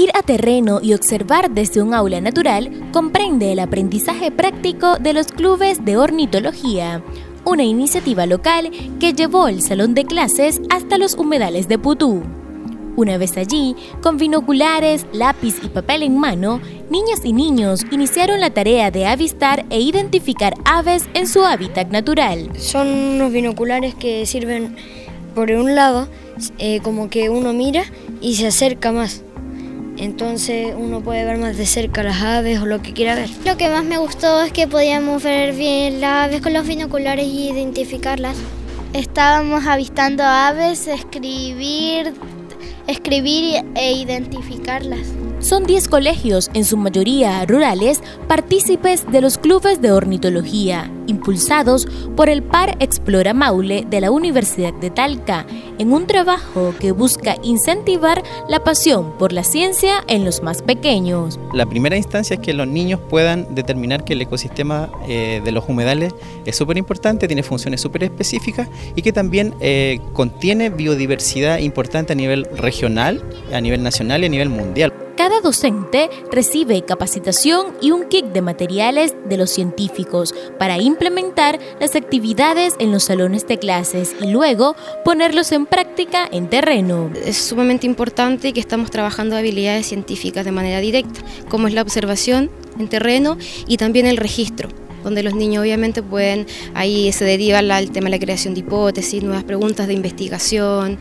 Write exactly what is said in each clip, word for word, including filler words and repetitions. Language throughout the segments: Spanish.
Ir a terreno y observar desde un aula natural comprende el aprendizaje práctico de los clubes de ornitología, una iniciativa local que llevó el salón de clases hasta los humedales de Putú. Una vez allí, con binoculares, lápiz y papel en mano, niñas y niños iniciaron la tarea de avistar e identificar aves en su hábitat natural. Son unos binoculares que sirven, por un lado, eh, como que uno mira y se acerca más. Entonces uno puede ver más de cerca las aves o lo que quiera ver. Lo que más me gustó es que podíamos ver bien las aves con los binoculares y identificarlas. Estábamos avistando aves, escribir, escribir e identificarlas. Son diez colegios, en su mayoría rurales, partícipes de los clubes de ornitología, impulsados por el Par Explora Maule de la Universidad de Talca, en un trabajo que busca incentivar la pasión por la ciencia en los más pequeños. La primera instancia es que los niños puedan determinar que el ecosistema eh, de los humedales es súper importante, tiene funciones súper específicas y que también eh, contiene biodiversidad importante a nivel regional, a nivel nacional y a nivel mundial. Cada docente recibe capacitación y un kit de materiales de los científicos para implementar las actividades en los salones de clases y luego ponerlos en práctica en terreno. Es sumamente importante que estamos trabajando habilidades científicas de manera directa, como es la observación en terreno y también el registro, donde los niños obviamente pueden, ahí se deriva el tema de la creación de hipótesis, nuevas preguntas de investigación,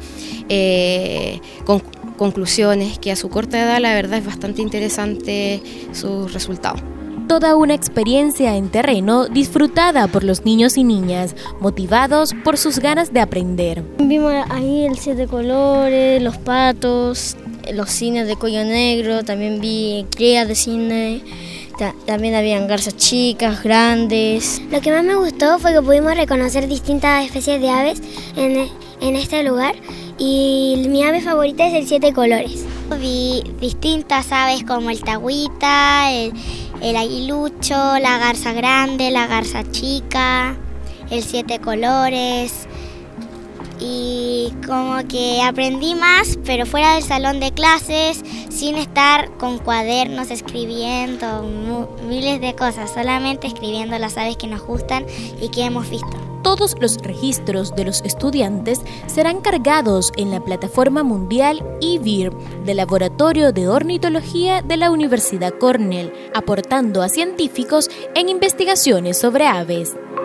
eh, con conclusiones, que a su corta edad la verdad es bastante interesante sus resultados. Toda una experiencia en terreno disfrutada por los niños y niñas, motivados por sus ganas de aprender. Vimos ahí el siete colores, los patos, los cines de cuello negro, también vi crías de cine. También habían garzas chicas, grandes. Lo que más me gustó fue que pudimos reconocer distintas especies de aves en, en este lugar y mi ave favorita es el siete colores. Vi distintas aves como el tagüita, el, el aguilucho, la garza grande, la garza chica, el siete colores. Y como que aprendí más, pero fuera del salón de clases, sin estar con cuadernos escribiendo miles de cosas, solamente escribiendo las aves que nos gustan y que hemos visto. Todos los registros de los estudiantes serán cargados en la plataforma mundial I V I R del Laboratorio de Ornitología de la Universidad Cornell, aportando a científicos en investigaciones sobre aves.